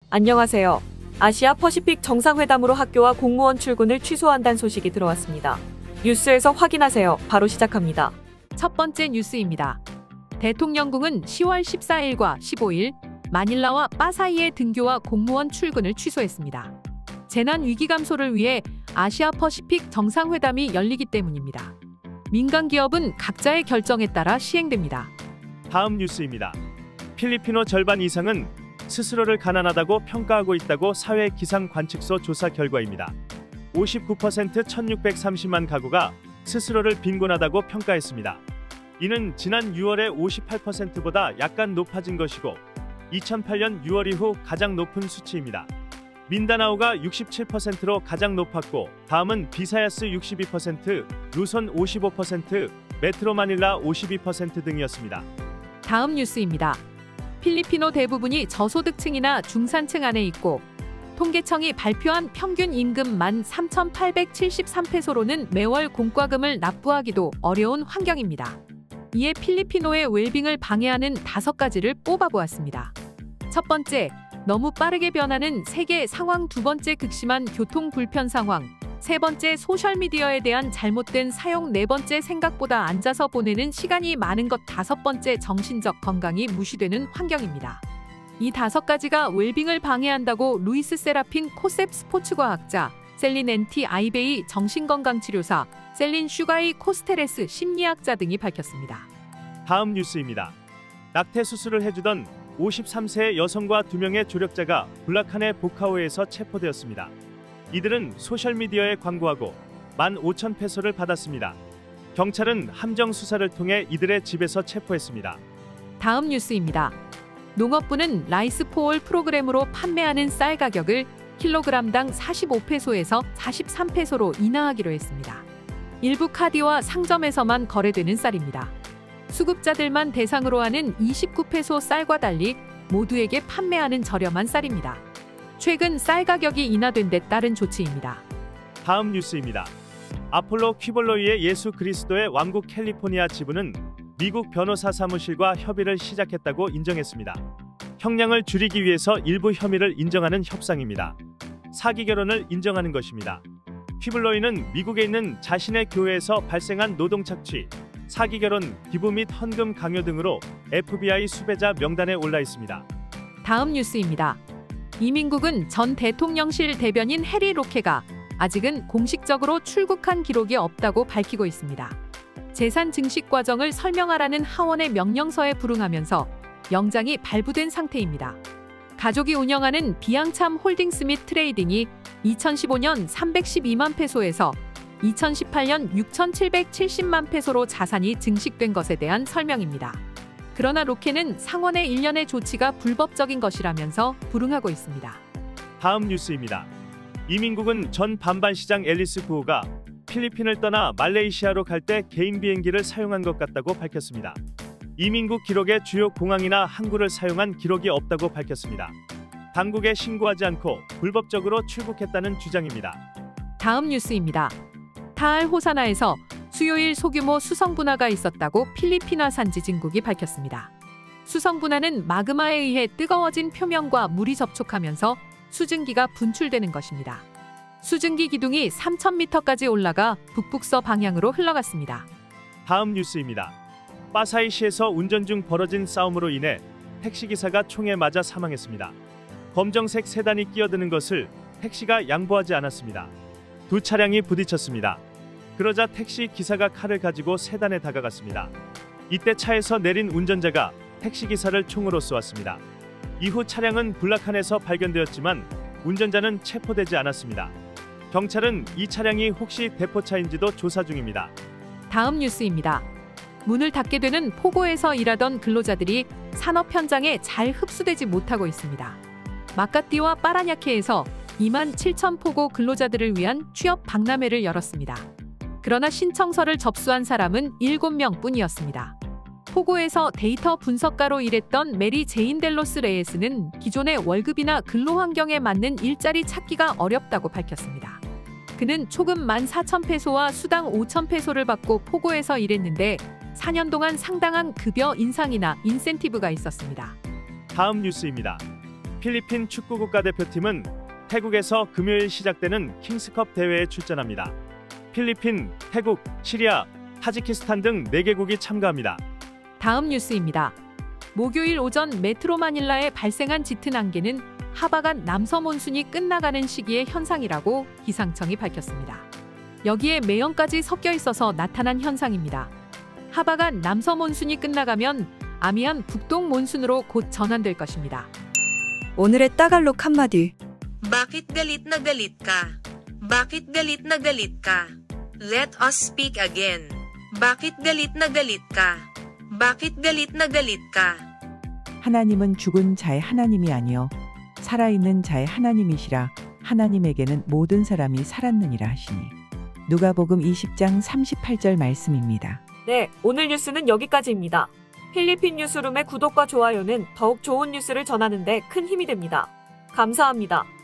안녕하세요. 아시아 퍼시픽 정상회담으로 학교와 공무원 출근을 취소한다는 소식이 들어왔습니다. 뉴스에서 확인하세요. 바로 시작합니다. 첫 번째 뉴스입니다. 대통령궁은 10월 14일과 15일 마닐라와 파사이의 등교와 공무원 출근을 취소했습니다. 재난 위기 감소를 위해 아시아 퍼시픽 정상회담이 열리기 때문입니다. 민간 기업은 각자의 결정에 따라 시행됩니다. 다음 뉴스입니다. 필리핀어 절반 이상은 스스로를 가난하다고 평가하고 있다고 사회기상관측소 조사 결과입니다. 59% 1630만 가구가 스스로를 빈곤하다고 평가했습니다. 이는 지난 6월의 58%보다 약간 높아진 것이고 2008년 6월 이후 가장 높은 수치입니다. 민다나오가 67%로 가장 높았고 다음은 비사야스 62%, 루손 55%, 메트로 마닐라 52% 등이었습니다. 다음 뉴스입니다. 필리핀어 대부분이 저소득층이나 중산층 안에 있고 통계청이 발표한 평균 임금 13,873페소로는 매월 공과금을 납부하기도 어려운 환경입니다. 이에 필리핀어의 웰빙을 방해하는 5가지를 뽑아보았습니다. 첫 번째, 너무 빠르게 변하는 세계 상황. 두 번째, 극심한 교통 불편 상황. 세 번째, 소셜미디어에 대한 잘못된 사용. 네 번째, 생각보다 앉아서 보내는 시간이 많은 것. 다섯 번째, 정신적 건강이 무시되는 환경입니다. 이 5가지가 웰빙을 방해한다고 루이스 세라핀 코셉 스포츠과학자, 셀린 엔티 아이베이 정신건강치료사, 셀린 슈가이 코스테레스 심리학자 등이 밝혔습니다. 다음 뉴스입니다. 낙태 수술을 해주던 53세의 여성과 2명의 조력자가 불라칸의 보카오에서 체포되었습니다. 이들은 소셜미디어에 광고하고 15,000페소를 받았습니다. 경찰은 함정 수사를 통해 이들의 집에서 체포했습니다. 다음 뉴스입니다. 농업부는 라이스 포월 프로그램으로 판매하는 쌀 가격을 킬로그램당 45페소에서 43페소로 인하하기로 했습니다. 일부 카디와 상점에서만 거래되는 쌀입니다. 수급자들만 대상으로 하는 29페소 쌀과 달리 모두에게 판매하는 저렴한 쌀입니다. 최근 쌀 가격이 인하된 데 따른 조치입니다. 다음 뉴스입니다. 아폴로 퀴볼로이의 예수 그리스도의 왕국 캘리포니아 지부는 미국 변호사 사무실과 협의를 시작했다고 인정했습니다. 형량을 줄이기 위해서 일부 혐의를 인정하는 협상입니다. 사기 결혼을 인정하는 것입니다. 퀴블로이는 미국에 있는 자신의 교회에서 발생한 노동 착취, 사기 결혼, 기부 및 헌금 강요 등으로 FBI 수배자 명단에 올라 있습니다. 다음 뉴스입니다. 이민국은 전 대통령실 대변인 해리 로케가 아직은 공식적으로 출국한 기록이 없다고 밝히고 있습니다. 재산 증식 과정을 설명하라는 하원의 명령서에 불응하면서 영장이 발부된 상태입니다. 가족이 운영하는 비앙참 홀딩스 및 트레이딩이 2015년 312만 페소에서 2018년 6,770만 페소로 자산이 증식된 것에 대한 설명입니다. 그러나 로케는 상원의 일련의 조치가 불법적인 것이라면서 불응하고 있습니다. 다음 뉴스입니다. 이민국은 전 반반시장 앨리스 구호가 필리핀을 떠나 말레이시아로 갈 때 개인 비행기를 사용한 것 같다고 밝혔습니다. 이민국 기록에 주요 공항이나 항구를 사용한 기록이 없다고 밝혔습니다. 당국에 신고하지 않고 불법적으로 출국했다는 주장입니다. 다음 뉴스입니다. 타알 호사나에서 수요일 소규모 수성 분화가 있었다고 필리핀화 산지 진국이 밝혔습니다. 수성 분화는 마그마에 의해 뜨거워진 표면과 물이 접촉하면서 수증기가 분출되는 것입니다. 수증기 기둥이 3,000m까지 올라가 북북서 방향으로 흘러갔습니다. 다음 뉴스입니다. 파사이시에서 운전 중 벌어진 싸움으로 인해 택시기사가 총에 맞아 사망했습니다. 검정색 세단이 끼어드는 것을 택시가 양보하지 않았습니다. 두 차량이 부딪혔습니다. 그러자 택시 기사가 칼을 가지고 세단에 다가갔습니다. 이때 차에서 내린 운전자가 택시기사를 총으로 쏘았습니다. 이후 차량은 블라칸에서 발견되었지만 운전자는 체포되지 않았습니다. 경찰은 이 차량이 혹시 대포차인지도 조사 중입니다. 다음 뉴스입니다. 문을 닫게 되는 포고에서 일하던 근로자들이 산업 현장에 잘 흡수되지 못하고 있습니다. 마카띠와 파라냐케에서 27,000포고 근로자들을 위한 취업 박람회를 열었습니다. 그러나 신청서를 접수한 사람은 7명 뿐이었습니다. 포고에서 데이터 분석가로 일했던 메리 제인 델로스 레예스는 기존의 월급이나 근로 환경에 맞는 일자리 찾기가 어렵다고 밝혔습니다. 그는 초급 14,000페소와 수당 5,000페소를 받고 포고에서 일했는데 4년 동안 상당한 급여 인상이나 인센티브가 있었습니다. 다음 뉴스입니다. 필리핀 축구 국가대표팀은 태국에서 금요일 시작되는 킹스컵 대회에 출전합니다. 필리핀, 태국, 시리아, 타지키스탄 등 4개국이 참가합니다. 다음 뉴스입니다. 목요일 오전 메트로 마닐라에 발생한 짙은 안개는 하바간 남서 몬순이 끝나가는 시기의 현상이라고 기상청이 밝혔습니다. 여기에 매연까지 섞여 있어서 나타난 현상입니다. 하바간 남서 몬순이 끝나가면 아미안 북동 몬순으로 곧 전환될 것입니다. 오늘의 따갈록 한마디. Bakit galit na galit ka? Bakit galit na galit ka? Let us speak again. Bakit galit na galit ka? Bakit galit na galit ka? 하나님은 죽은 자의 하나님이 아니요 살아있는 자의 하나님이시라. 하나님에게는 모든 사람이 살았느니라 하시니. 누가복음 20장 38절 말씀입니다. 네, 오늘 뉴스는 여기까지입니다. 필리핀 뉴스룸의 구독과 좋아요는 더욱 좋은 뉴스를 전하는 데 큰 힘이 됩니다. 감사합니다.